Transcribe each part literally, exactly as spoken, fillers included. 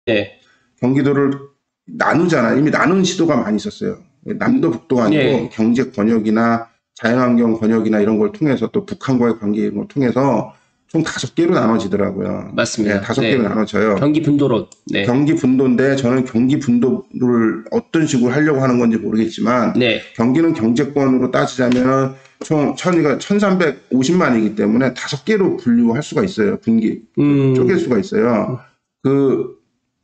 네. 경기도를 나누잖아요. 이미 나눈 시도가 많이 있었어요. 남도 북도가 아니고 네. 경제 권역이나 자연환경 권역이나 이런 걸 통해서 또 북한과의 관계 이런 걸 통해서 총 다섯 개로 나눠지더라고요. 맞습니다. 네, 다섯 네. 개로 나눠져요. 경기 분도로. 네. 경기 분도인데 저는 경기 분도를 어떤 식으로 하려고 하는 건지 모르겠지만 네. 경기는 경제권으로 따지자면 총 천이가 천삼백오십만이기 때문에 다섯 개로 분류할 수가 있어요. 분기 음. 쪼갤 수가 있어요. 그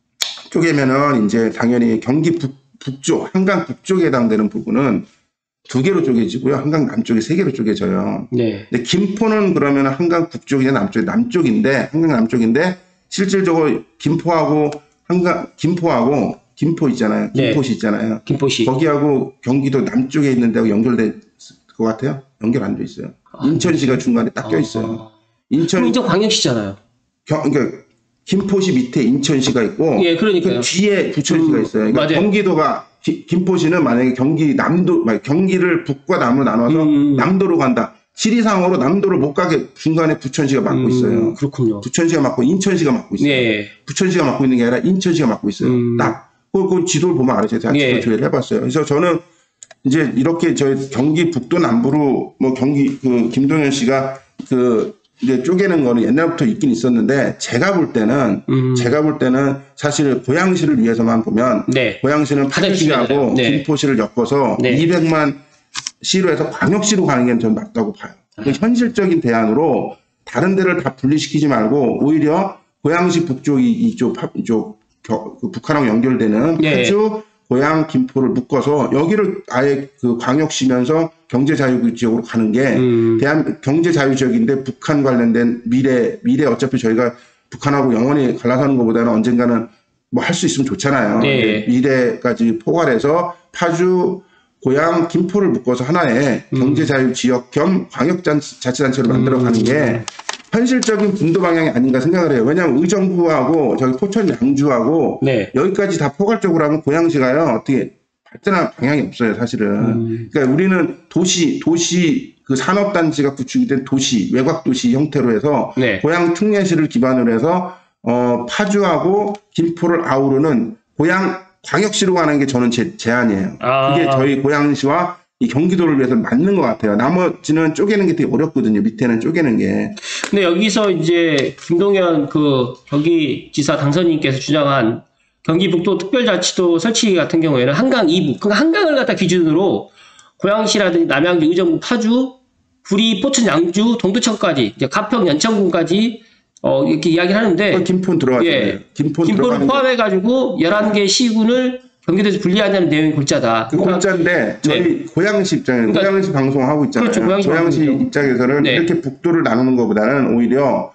쪼개면은 이제 당연히 경기 북, 북쪽 한강 북쪽에 해당되는 부분은 두 개로 쪼개지고요. 한강 남쪽에 세 개로 쪼개져요. 네. 근데 김포는 그러면 한강 북쪽이냐 남쪽이 남쪽인데 한강 남쪽인데 실질적으로 김포하고 한강 김포하고 김포 있잖아요. 김포시 네. 있잖아요. 김포시. 거기하고 경기도 남쪽에 있는 데하고 연결될 것 같아요. 연결 안 돼 있어요. 아, 인천시가 중간에 딱 껴 있어요. 인천 인천 광역시잖아요. 경, 그러니까 김포시 밑에 인천시가 있고 예, 그러니까요. 그 뒤에 부천시가 음, 있어요. 그러니까 맞아요. 경기도가 기, 김포시는 만약에 경기 남도 경기를 북과 남으로 나눠서 음. 남도로 간다. 지리상으로 남도를 못 가게 중간에 부천시가 맡고 음, 있어요. 그렇군요. 부천시가 맡고 인천시가 맡고 있어요. 네. 부천시가 맡고 있는 게 아니라 인천시가 맡고 있어요. 음. 딱. 그, 그 지도를 보면 알아요. 제가 예. 지도 조회를 해봤어요. 그래서 저는 이제 이렇게 저희 경기 북도 남부로 뭐 경기 그 김동연 씨가 그 이제 쪼개는 거는 옛날부터 있긴 있었는데 제가 볼 때는 음. 제가 볼 때는 사실 고양시를 위해서만 보면 네. 고양시는 파주시하고 네. 김포시를 엮어서 네. 이백만 시로 해서 광역시로 가는 게 전 맞다고 봐요. 그 현실적인 대안으로 다른 데를 다 분리시키지 말고 오히려 고양시 북쪽이 이쪽 파- 이쪽 겨- 그 북한하고 연결되는 네. 파주 고양 김포를 묶어서 여기를 아예 그 광역시면서 경제자유 지역으로 가는 게 음. 대한 경제자유 지역인데 북한 관련된 미래 미래 어차피 저희가 북한하고 영원히 갈라서는 것보다는 언젠가는 뭐 할 수 있으면 좋잖아요. 네. 미래까지 포괄해서 파주 고양 김포를 묶어서 하나의 음. 경제자유 지역 겸 광역자치단체로 만들어가는 게 현실적인 분도 방향이 아닌가 생각을 해요. 왜냐하면 의정부하고 저기 포천 양주하고 네. 여기까지 다 포괄적으로 하면 고양시가요 어떻게 발전할 방향이 없어요, 사실은. 음. 그러니까 우리는 도시 도시 그 산업단지가 구축이 된 도시 외곽 도시 형태로 해서 네. 고양 특례시를 기반으로 해서 어 파주하고 김포를 아우르는 고양 광역시로 가는 게 저는 제 제안이에요. 아. 그게 저희 고양시와 이 경기도를 위해서 맞는 것 같아요. 나머지는 쪼개는 게 되게 어렵거든요. 밑에는 쪼개는 게. 근데 여기서 이제 김동연 그 경기지사 당선인께서 주장한 경기북도 특별자치도 설치 같은 경우에는 한강 이북, 그러니까 한강을 갖다 기준으로 고양시라든지 남양주, 의정부, 파주, 구리, 포천, 양주, 동두천까지 이제 가평, 연천군까지 어 이렇게 이야기를 하는데 김포는 들어가잖아요. 예, 김포는 김포를 들어가는 게 포함해가지고 열한 개 시군을 경기도에서 분리하자는 내용이 골자다. 그 골자인데 저희 네. 고양시 입장에서 그러니까- 고양시 방송하고 있잖아요. 그렇죠, 고양시 방송이죠. 입장에서는 네. 이렇게 북도를 나누는 것보다는 오히려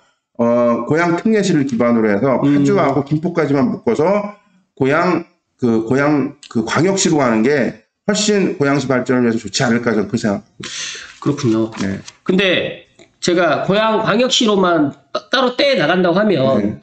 어 고양 특례시를 기반으로 해서 음. 파주하고 김포까지만 묶어서 고양 그 고양 그 광역시로 가는 게 훨씬 고양시 발전을 위해서 좋지 않을까 저는 그 생각. 그렇군요. 네. 근데 제가 고양 광역시로만 따- 따로 떼 나간다고 하면 네.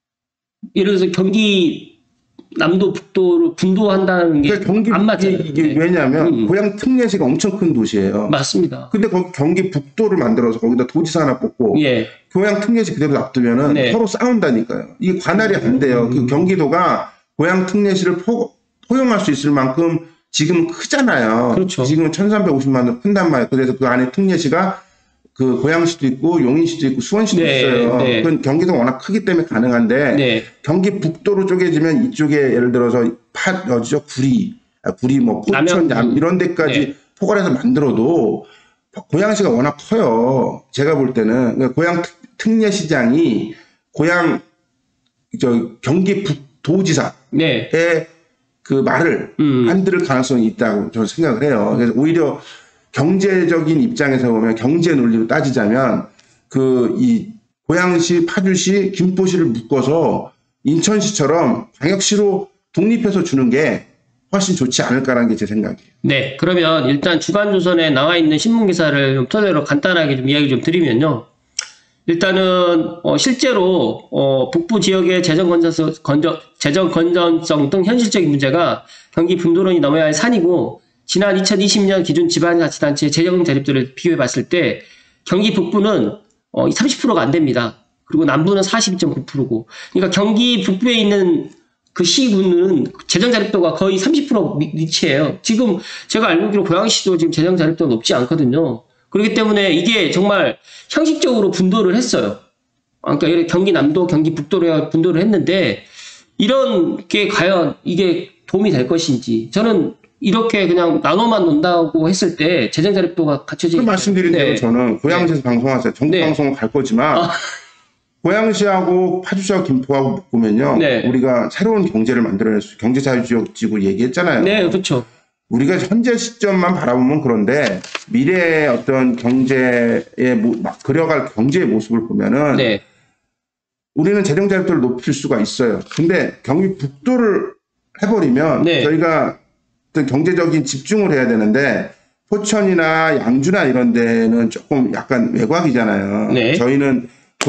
예를 들어서 경기 남도 북도를 분도한다는 게 그러니까 경기 안 맞잖아요. 이게 네. 왜냐하면 음. 고양 특례시가 엄청 큰 도시예요. 맞습니다. 근데 거기 경기 북도를 만들어서 거기다 도지사 하나 뽑고 예. 고양 특례시 그대로 놔두면은 네. 서로 싸운다니까요. 이게 관할이 안 돼요. 그 경기도가 고양 특례시를 포, 포용할 수 있을 만큼 지금 크잖아요. 그렇죠. 지금 천삼백오십만으로 큰단 말이에요. 그래서 그 안에 특례시가 그 고양시도 있고 용인시도 있고 수원시도 네, 있어요. 네. 그건 경기도가 워낙 크기 때문에 가능한데 네. 경기 북도로 쪼개지면 이쪽에 예를 들어서 파 어디죠 구리, 아, 구리 뭐 포천 남양- 양 이런 데까지 네. 포괄해서 만들어도 고양시가 워낙 커요. 제가 볼 때는 그러니까 고양 특, 특례시장이 고양 저 경기 북도지사의 네. 그 말을 음. 안 들을 가능성이 있다고 저는 생각을 해요. 그래서 오히려 경제적인 입장에서 보면 경제 논리로 따지자면 그 이 고양시, 파주시, 김포시를 묶어서 인천시처럼 광역시로 독립해서 주는 게 훨씬 좋지 않을까라는 게 제 생각이에요. 네. 그러면 일단 주간조선에 나와 있는 신문 기사를 좀 토대로 간단하게 좀 이야기 좀 드리면요. 일단은 어 실제로 어 북부 지역의 재정 건전성, 건전, 재정 건전성 등 현실적인 문제가 경기 분도론이 넘어야 할 산이고 지난 이천이십 년 기준 지방자치단체 재정 대립들을 비교해 봤을 때 경기 북부는 어 삼십 퍼센트가 안 됩니다. 그리고 남부는 사십이 점 구 퍼센트고 그러니까 경기 북부에 있는 그 시군은 재정 자립도가 거의 삼십 퍼센트 위치예요. 지금 제가 알고 있기로 고양시도 지금 재정 자립도가 높지 않거든요. 그렇기 때문에 이게 정말 형식적으로 분도를 했어요. 그러니까 이렇게 경기 남도, 경기 북도로 분도를 했는데 이런 게 과연 이게 도움이 될 것인지 저는 이렇게 그냥 나눠만 논다고 했을 때 재정 자립도가 갖춰지기 그 말씀드린 네. 대로 저는 고양시에서 네. 방송하세요. 전국 네. 방송을 갈 거지만 아. 고양시하고 파주시하고 김포하고 묶으면요. 네. 우리가 새로운 경제를 만들어낼 수 경제자유지역지구 얘기했잖아요. 네, 그렇죠. 우리가 현재 시점만 바라보면 그런데 미래의 어떤 경제의 모, 막 그려갈 경제의 모습을 보면은 네. 우리는 재정 자립도를 높일 수가 있어요. 근데 경기 북도를 해버리면 네. 저희가 어떤 경제적인 집중을 해야 되는데 포천이나 양주나 이런 데는 조금 약간 외곽이잖아요. 네. 저희는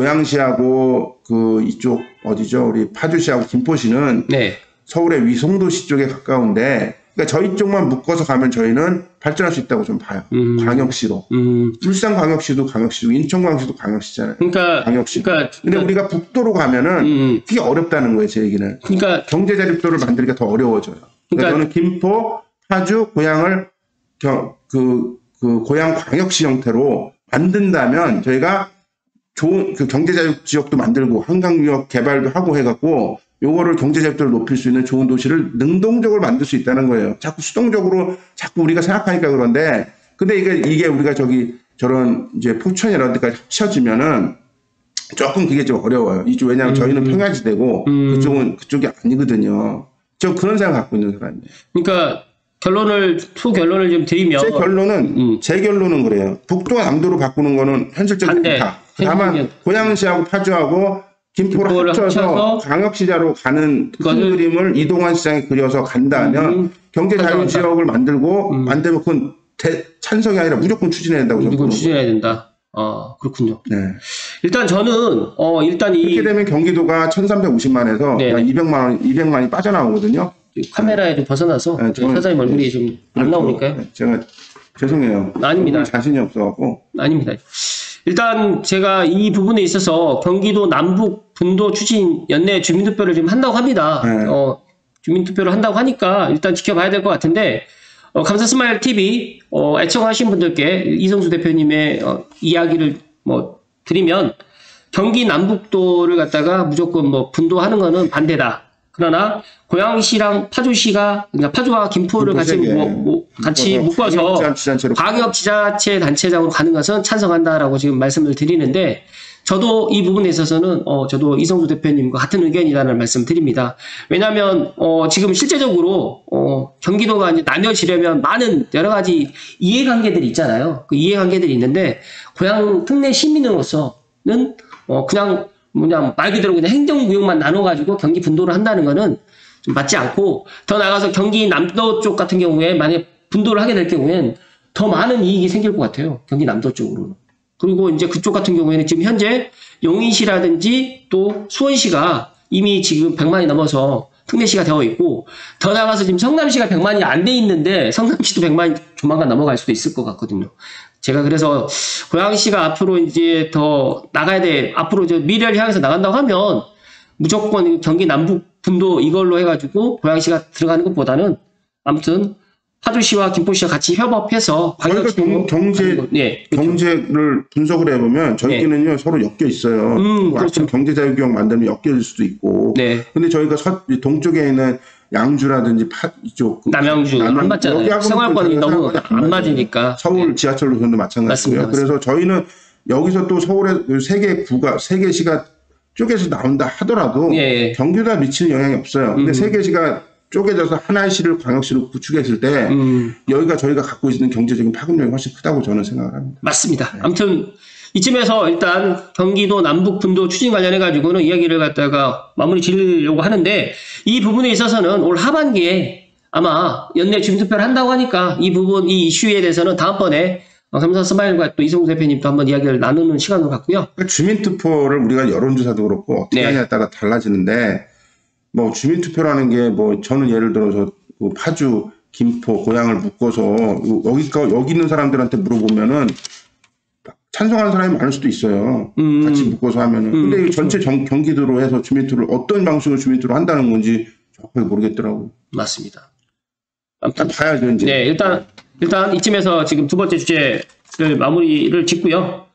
고양시하고 그 이쪽 어디죠? 우리 파주시하고 김포시는 네. 서울의 위성도시 쪽에 가까운데 그러니까 저희 쪽만 묶어서 가면 저희는 발전할 수 있다고 좀 봐요. 음. 광역시로. 음. 울산광역시도 광역시고 인천광역시도 광역시잖아요. 그러니까 광역시. 그러니까 근데 우리가 북도로 가면은 음. 그게 어렵다는 거예요, 제 얘기는. 그러니까 경제 자립도를 만들기가 더 어려워져요. 그러니까, 그러니까 저는 김포, 파주, 고양을 겨, 그, 그 고양 광역시 형태로 만든다면 저희가 좋은 그 경제 자립 지역도 만들고 한강유역 개발도 하고 해갖고 요거를 경제 자립도를 높일 수 있는 좋은 도시를 능동적으로 만들 수 있다는 거예요. 자꾸 수동적으로 자꾸 우리가 생각하니까 그런데 근데 이게 이게 우리가 저기 저런 이제 포천 이런 데까지 합쳐지면은 조금 그게 좀 어려워요. 이쪽 왜냐하면 음. 저희는 평야지대고 음. 그쪽은 그쪽이 아니거든요. 저 그런 생각 갖고 있는 사람이에요. 그러니까 결론을 투 결론을 좀 드리면 제 결론은 음. 제 결론은 그래요. 북도와 남도로 바꾸는 거는 현실적이지 반대. 않다. 다만 생각이- 고양시하고 파주하고 김포를, 김포를 합쳐서, 합쳐서 광역시자로 가는 큰 그거를- 그림을 이동환 시장에 그려서 간다면 음. 경제 자유 가져간다. 지역을 만들고 음. 만들면 그건 대- 찬성이 아니라 무조건 추진해야 된다고 저는 이건 보는 추진해야 된다. 아 그렇군요. 거예요. 네. 일단 저는 어 일단 이 그렇게 되면 경기도가 천삼백오십만에서 네. 약 이백만 원, 이백만이 빠져나오거든요. 카메라에 좀 벗어나서 네, 저는- 사장님 얼굴이 좀 안 나오니까요. 네, 제가 죄송해요. 아닙니다. 얼굴 자신이 없어갖고. 아닙니다. 일단 제가 이 부분에 있어서 경기도 남북 분도 추진 연내 주민투표를 지금 한다고 합니다. 네. 어, 주민투표를 한다고 하니까 일단 지켜봐야 될 것 같은데 어, 감사 스마일 티비 어, 애청하신 분들께 이성수 대표님의 어, 이야기를 뭐 드리면 경기 남북도를 갖다가 무조건 뭐 분도하는 거는 반대다. 그러나 고양시랑 파주시가 그러니까 파주와 김포를 같이 김포 세 개. 뭐, 뭐 같이 묶어서 광역지자체로 광역지자체 단체장으로 가는 것은 찬성한다라고 지금 말씀을 드리는데 저도 이 부분에 있어서는 어 저도 이성수 대표님과 같은 의견이라는 말씀 드립니다. 왜냐하면 어 지금 실제적으로 어 경기도가 이제 나뉘어지려면 많은 여러 가지 이해관계들이 있잖아요. 그 이해관계들이 있는데 고양 특례 시민으로서는 어 그냥 뭐냐 말 그대로 그냥 행정구역만 나눠가지고 경기 분도를 한다는 거는 좀 맞지 않고 더 나가서 경기 남도 쪽 같은 경우에 만약 분도를 하게 될 경우엔 더 많은 이익이 생길 것 같아요. 경기 남도 쪽으로는. 그리고 이제 그쪽 같은 경우에는 지금 현재 용인시라든지 또 수원시가 이미 지금 백만이 넘어서 특례시가 되어 있고 더 나가서 지금 성남시가 백만이 안 돼 있는데 성남시도 백만이 조만간 넘어갈 수도 있을 것 같거든요. 제가 그래서 고양시가 앞으로 이제 더 나가야 돼. 앞으로 저 미래를 향해서 나간다고 하면 무조건 경기 남북 분도 이걸로 해가지고 고양시가 들어가는 것보다는 아무튼 파주시와 김포시와 같이 협업해서 저희가 경, 경제 네, 경제를 분석을 해보면 저희끼는요 서로 엮여 있어요. 음, 뭐 아침 경제자유구역 만들면 엮여질 수도 있고. 네. 근데 저희가 서, 동쪽에 있는 양주라든지 파 이쪽 그 남양주 안 남양- 맞잖아요. 여기하고는 생활권이 또 너무 생활권이 안 맞아요. 맞으니까. 서울 네. 지하철 노선도 마찬가지고요. 맞습니다. 그래서 저희는 여기서 또 서울의 세 개 구가 세 개 시가 쪼개서 나온다 하더라도 예, 예. 경기도에 미치는 영향이 없어요. 근데 음. 세 개 시가 쪼개져서 하나의 시를 광역시로 구축했을 때 음. 여기가 저희가 갖고 있는 경제적인 파급력이 훨씬 크다고 저는 생각을 합니다. 맞습니다. 아무튼 이쯤에서 일단 경기도 남북 분도 추진 관련해 가지고는 이야기를 갖다가 마무리 지으려고 하는데 이 부분에 있어서는 올 하반기에 아마 연내 주민투표를 한다고 하니까 이 부분 이 이슈에 대해서는 다음번에 감사 스마일과 또 이성수 대표님도 한번 이야기를 나누는 시간으로 갖고요. 그러니까 주민투표를 우리가 여론조사도 그렇고 어떻게 네. 하냐에 따라 달라지는데 뭐 주민투표라는 게 뭐 저는 예를 들어서 그 파주, 김포, 고양을 묶어서 여기 여기 있는 사람들한테 물어보면은 찬성하는 사람이 많을 수도 있어요. 음. 같이 묶어서 하면은. 음, 근데 이 그렇죠. 전체 정- 경기도로 해서 주민투표를 어떤 방식으로 주민투표를 한다는 건지 정확하게 모르겠더라고. 맞습니다. 일단 봐야죠 이제. 네, 일단 일단 이쯤에서 지금 두 번째 주제를 마무리를 짓고요.